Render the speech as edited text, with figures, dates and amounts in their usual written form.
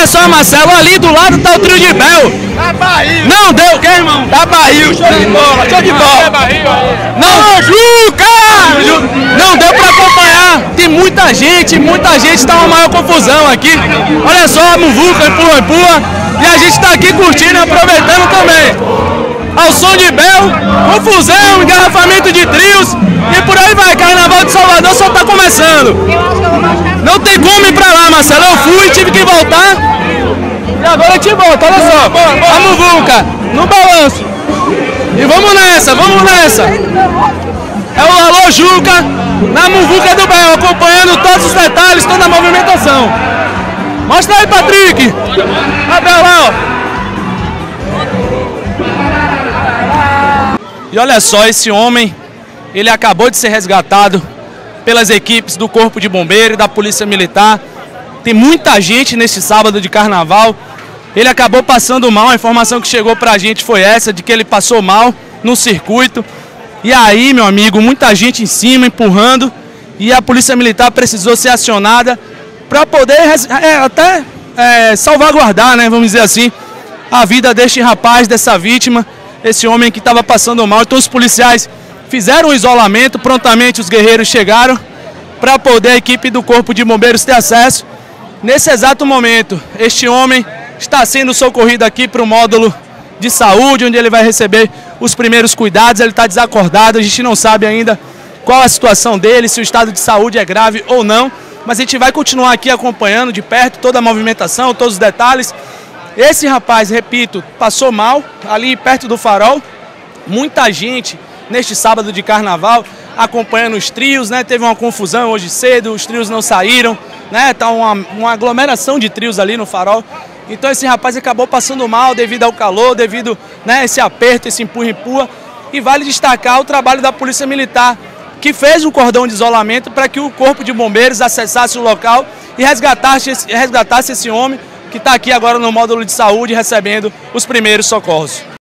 Olha só, Marcelo, ali do lado tá o trio de Bel. Tá barril. Não deu, quem, irmão? Tá barril, show de bola, show de bola. Não, Juca! Não deu pra acompanhar. Tem muita gente, tá uma maior confusão aqui. Olha só, a muvuca, empurra. E a gente tá aqui curtindo e aproveitando também. Ao som de Bel, confusão, engarrafamento de trios e por aí vai. Carnaval de Salvador só tá começando. Não tem como ir pra lá, Marcelo. Eu fui, tive que voltar. E agora a gente volta, olha só. A muvuca, no balanço. E vamos nessa. É o Alô Juca, na muvuca do Bel, acompanhando todos os detalhes, toda a movimentação. Mostra aí, Patrick. A Bel lá, ó. E olha só, esse homem, ele acabou de ser resgatado pelas equipes do Corpo de Bombeiro e da Polícia Militar. Tem muita gente neste sábado de carnaval. Ele acabou passando mal, a informação que chegou pra gente foi essa, de que ele passou mal no circuito. E aí, meu amigo, muita gente em cima, empurrando, e a Polícia Militar precisou ser acionada para poder salvaguardar, né, vamos dizer assim, a vida deste rapaz, dessa vítima, esse homem que estava passando mal. Então os policiais fizeram um isolamento, prontamente os guerreiros chegaram para poder a equipe do Corpo de Bombeiros ter acesso. Nesse exato momento, este homem está sendo socorrido aqui para o módulo de saúde, onde ele vai receber os primeiros cuidados. Ele está desacordado, a gente não sabe ainda qual a situação dele, se o estado de saúde é grave ou não, mas a gente vai continuar aqui acompanhando de perto toda a movimentação, todos os detalhes. Esse rapaz, repito, passou mal ali perto do Farol. Muita gente neste sábado de carnaval acompanhando os trios, né? Teve uma confusão hoje cedo, os trios não saíram, né? Tá uma aglomeração de trios ali no Farol. Então esse rapaz acabou passando mal devido ao calor, devido, né, esse aperto, esse empurra. E vale destacar o trabalho da Polícia Militar, que fez um cordão de isolamento para que o Corpo de Bombeiros acessasse o local e resgatasse esse homem que está aqui agora no módulo de saúde recebendo os primeiros socorros.